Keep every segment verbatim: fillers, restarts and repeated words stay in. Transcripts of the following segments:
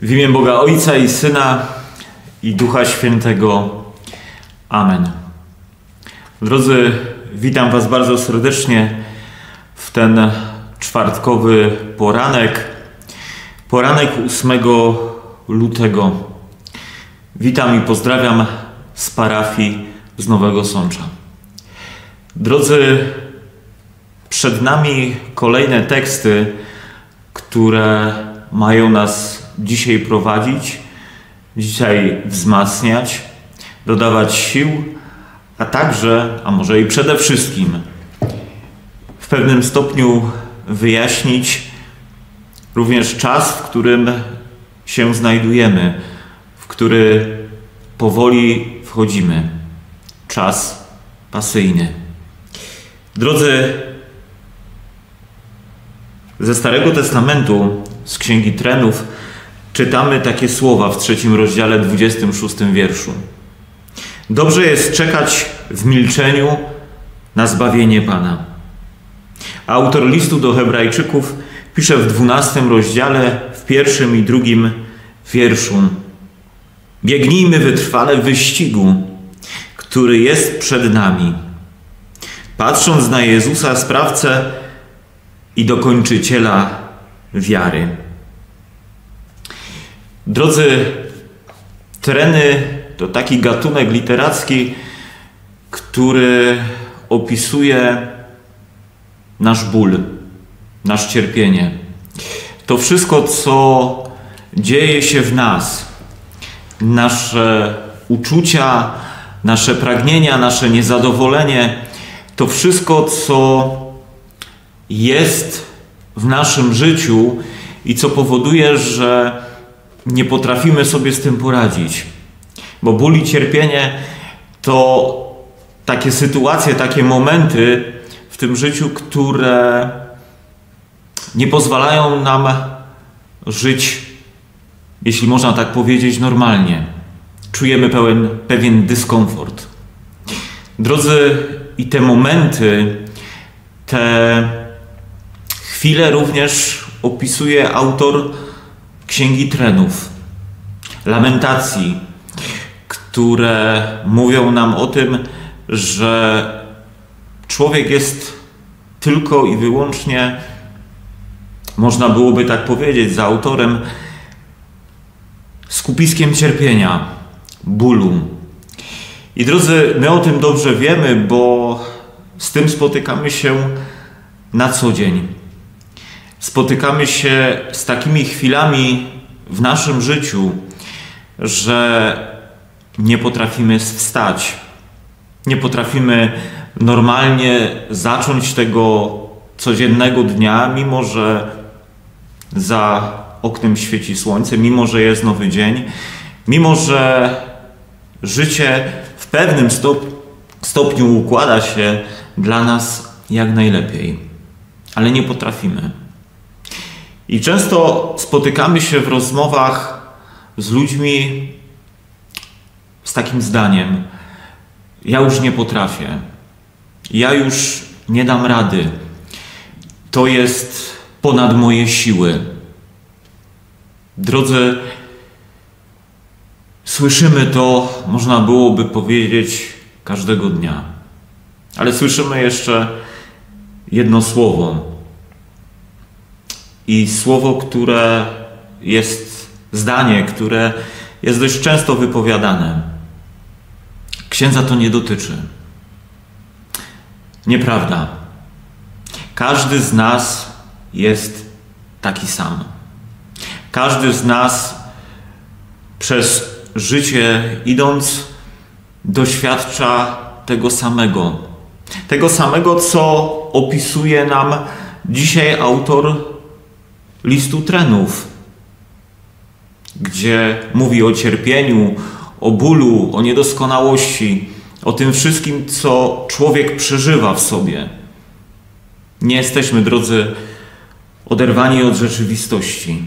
W imię Boga Ojca i Syna i Ducha Świętego. Amen. Drodzy, witam Was bardzo serdecznie w ten czwartkowy poranek. Poranek ósmego lutego. Witam i pozdrawiam z parafii z Nowego Sącza. Drodzy, przed nami kolejne teksty, które mają nas dzisiaj prowadzić, dzisiaj wzmacniać, dodawać sił, a także, a może i przede wszystkim, w pewnym stopniu wyjaśnić również czas, w którym się znajdujemy, w który powoli wchodzimy. Czas pasyjny. Drodzy, ze Starego Testamentu, z Księgi Trenów, czytamy takie słowa w trzecim rozdziale, dwudziestym szóstym wierszu. Dobrze jest czekać w milczeniu na zbawienie Pana. A autor listu do Hebrajczyków pisze w dwunastym rozdziale, w pierwszym i drugim wierszu. Biegnijmy wytrwale w wyścigu, który jest przed nami, patrząc na Jezusa, sprawcę i dokończyciela wiary. Drodzy, treny to taki gatunek literacki, który opisuje nasz ból, nasze cierpienie. To wszystko, co dzieje się w nas, nasze uczucia, nasze pragnienia, nasze niezadowolenie, to wszystko, co jest w naszym życiu i co powoduje, że nie potrafimy sobie z tym poradzić. Bo ból i cierpienie to takie sytuacje, takie momenty w tym życiu, które nie pozwalają nam żyć, jeśli można tak powiedzieć, normalnie. Czujemy pełen, pewien dyskomfort. Drodzy, i te momenty, te chwile również opisuje autor Księgi Trenów, lamentacji, które mówią nam o tym, że człowiek jest tylko i wyłącznie, można byłoby tak powiedzieć, za autorem, skupiskiem cierpienia, bólu. I drodzy, my o tym dobrze wiemy, bo z tym spotykamy się na co dzień. Spotykamy się z takimi chwilami w naszym życiu, że nie potrafimy wstać. Nie potrafimy normalnie zacząć tego codziennego dnia, mimo że za oknem świeci słońce, mimo że jest nowy dzień, mimo że życie w pewnym stop- stopniu układa się dla nas jak najlepiej. Ale nie potrafimy. I często spotykamy się w rozmowach z ludźmi z takim zdaniem: ja już nie potrafię, ja już nie dam rady, to jest ponad moje siły. Drodzy, słyszymy to, można byłoby powiedzieć, każdego dnia. Ale słyszymy jeszcze jedno słowo. I słowo, które jest, zdanie, które jest dość często wypowiadane. Księdza to nie dotyczy. Nieprawda. Każdy z nas jest taki sam. Każdy z nas przez życie idąc doświadcza tego samego. Tego samego, co opisuje nam dzisiaj autor listu Trenów, gdzie mówi o cierpieniu, o bólu, o niedoskonałości, o tym wszystkim, co człowiek przeżywa w sobie. Nie jesteśmy, drodzy, oderwani od rzeczywistości.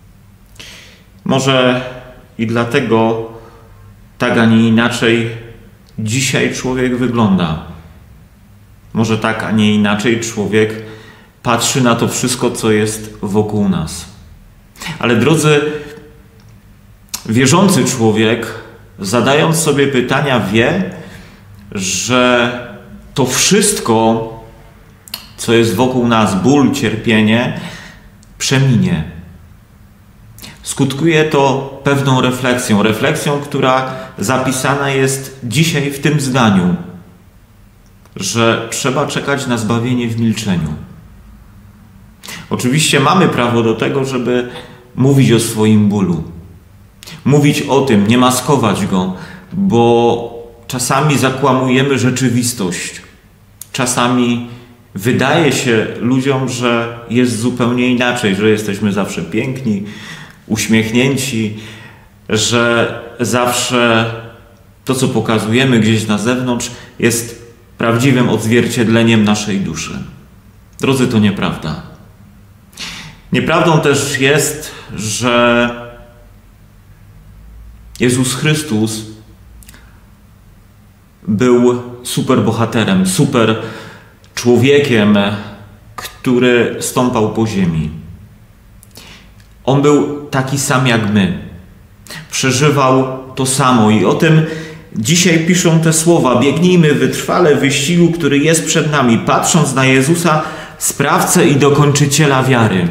Może i dlatego tak, a nie inaczej dzisiaj człowiek wygląda. Może tak, a nie inaczej człowiek patrzy na to wszystko, co jest wokół nas. Ale drodzy, Wierzący człowiek, zadając sobie pytania, wie, że to wszystko, co jest wokół nas, ból, cierpienie, przeminie. Skutkuje to pewną refleksją. Refleksją, która zapisana jest dzisiaj w tym zdaniu, że trzeba czekać na zbawienie w milczeniu. Oczywiście mamy prawo do tego, żeby mówić o swoim bólu. Mówić o tym, nie maskować go, bo czasami zakłamujemy rzeczywistość. Czasami wydaje się ludziom, że jest zupełnie inaczej, że jesteśmy zawsze piękni, uśmiechnięci, że zawsze to, co pokazujemy gdzieś na zewnątrz, jest prawdziwym odzwierciedleniem naszej duszy. Drodzy, to nieprawda. Nieprawdą też jest, że Jezus Chrystus był superbohaterem, super człowiekiem, który stąpał po ziemi. On był taki sam jak my. Przeżywał to samo i o tym dzisiaj piszą te słowa. Biegnijmy wytrwale w wyścigu, który jest przed nami, patrząc na Jezusa, sprawcę i dokończyciela wiary.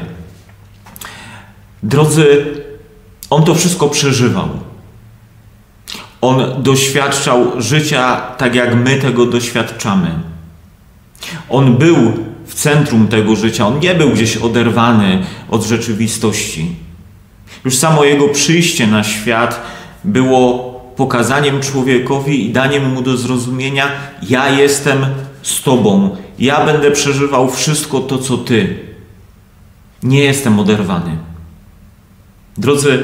Drodzy, On to wszystko przeżywał. On doświadczał życia tak, jak my tego doświadczamy. On był w centrum tego życia. On nie był gdzieś oderwany od rzeczywistości. Już samo Jego przyjście na świat było pokazaniem człowiekowi i daniem mu do zrozumienia: ja jestem z Tobą. Ja będę przeżywał wszystko to, co Ty. Nie jestem oderwany. Drodzy,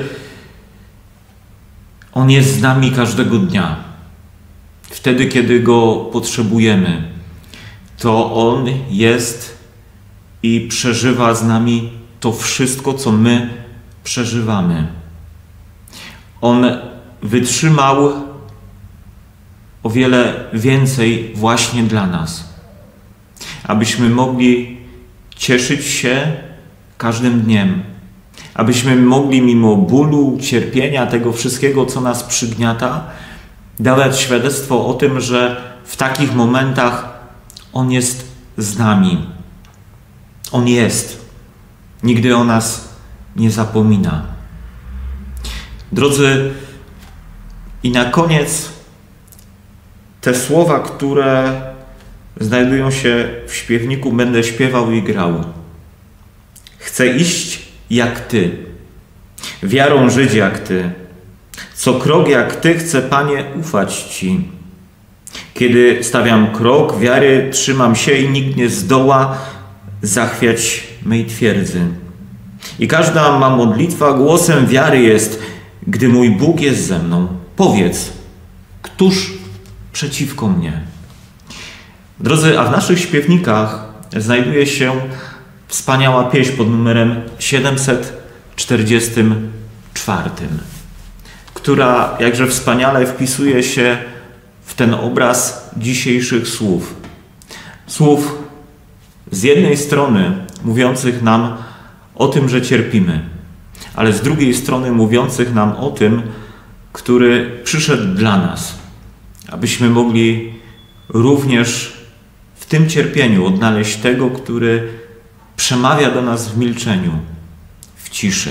On jest z nami każdego dnia. Wtedy, kiedy Go potrzebujemy, to On jest i przeżywa z nami to wszystko, co my przeżywamy. On wytrzymał o wiele więcej właśnie dla nas, abyśmy mogli cieszyć się każdym dniem, abyśmy mogli mimo bólu, cierpienia, tego wszystkiego, co nas przygniata, dawać świadectwo o tym, że w takich momentach On jest z nami. On jest. Nigdy o nas nie zapomina. Drodzy, i na koniec te słowa, które znajdują się w śpiewniku Będę śpiewał i grał. Chcę iść jak Ty, wiarą żyć jak Ty, co krok jak Ty chcę, Panie, ufać Ci. Kiedy stawiam krok wiary, trzymam się i nikt nie zdoła zachwiać mej twierdzy. I każda ma modlitwa głosem wiary jest, gdy mój Bóg jest ze mną. Powiedz, któż przeciwko mnie? Drodzy, a w naszych śpiewnikach znajduje się wspaniała pieśń pod numerem siedemset czterdziestym czwartym, która jakże wspaniale wpisuje się w ten obraz dzisiejszych słów. Słów z jednej strony mówiących nam o tym, że cierpimy, ale z drugiej strony mówiących nam o tym, który przyszedł dla nas, abyśmy mogli również w tym cierpieniu odnaleźć tego, który przemawia do nas w milczeniu, w ciszy.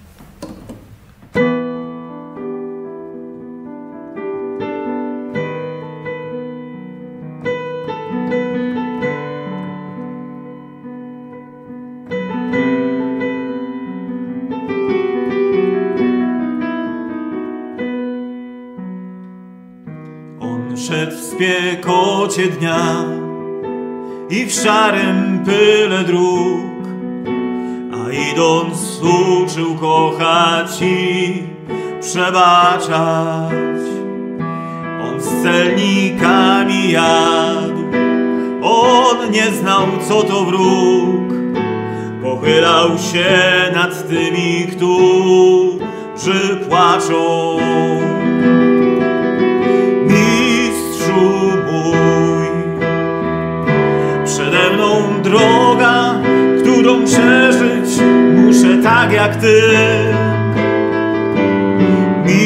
Szedł w spiekocie dnia i w szarym pyle dróg, a idąc uczył kochać i przebaczać. On z celnikami jadł, on nie znał, co to wróg. Pochylał się nad tymi, którzy płaczą. Mój, przede mną droga, którą przeżyć muszę tak jak Ty.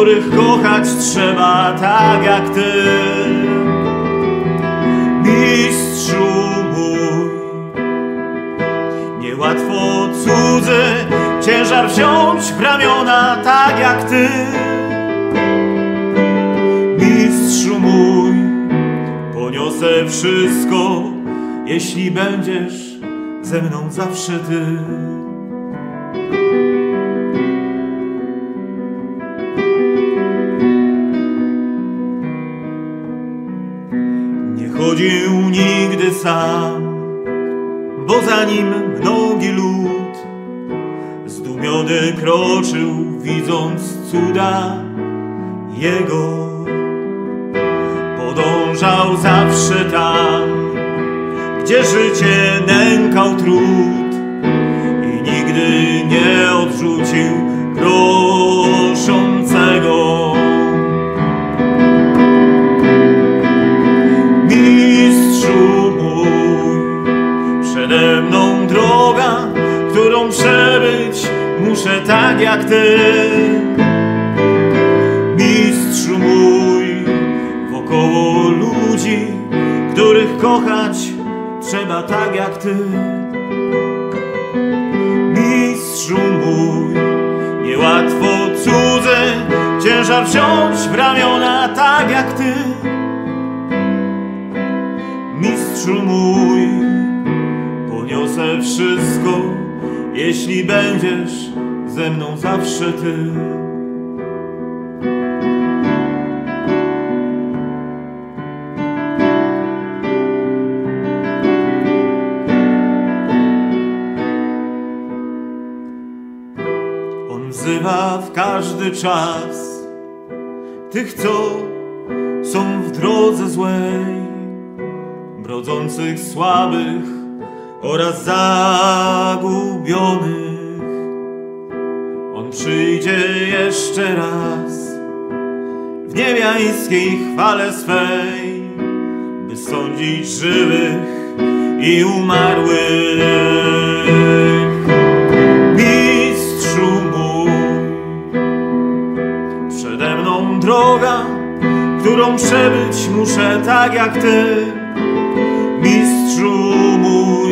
których kochać trzeba tak jak Ty. Mistrzu mój, niełatwo cudzy ciężar wziąć w ramiona tak jak Ty. Mistrzu mój, poniosę wszystko, jeśli będziesz ze mną zawsze Ty. Nie chodził nigdy sam, bo za nim mnogi lud. Zdumiony kroczył, widząc cuda Jego. Podążał zawsze tam, gdzie życie nękał trud, i nigdy nie odrzucił proszącego. Mistrzu mój, przede mną droga, którą przebyć muszę tak jak Ty. Mistrzu mój, wokoło ludzi, których kochać trzeba tak jak Ty. Mistrzu mój, niełatwo cudzy ciężar wziąć w ramiona tak jak Ty. Mistrzu mój, poniosę wszystko, jeśli będziesz ze mną zawsze Ty. On wzywa w każdy czas tych, co są w drodze złej, brodzących słabych oraz zagubionych. On przyjdzie jeszcze raz w niebiańskiej chwale swej, by sądzić żywych i umarłych. Mistrzu mój, przede mną droga, którą przebyć muszę tak jak Ty. Mistrzu mój,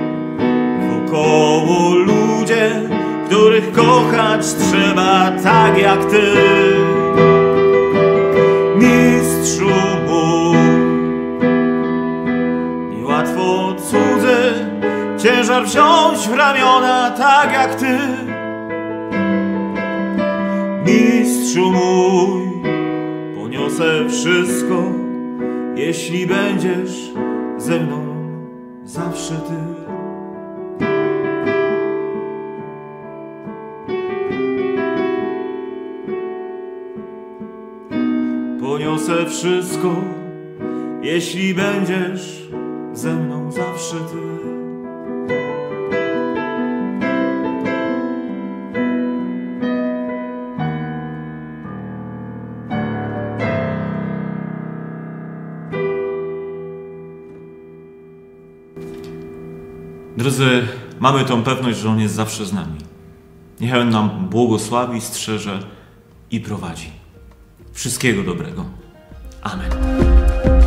wokoło ludzie, których kochać trzeba tak jak Ty. Mistrzu mój, niełatwo cudzy ciężar wziąć w ramiona tak jak Ty. Mistrzu mój, poniosę wszystko, jeśli będziesz ze mną zawsze Ty. Poniosę wszystko, jeśli będziesz ze mną zawsze Ty. Drodzy, mamy tą pewność, że On jest zawsze z nami. Niech On nam błogosławi, strzeże i prowadzi. Wszystkiego dobrego. Amen.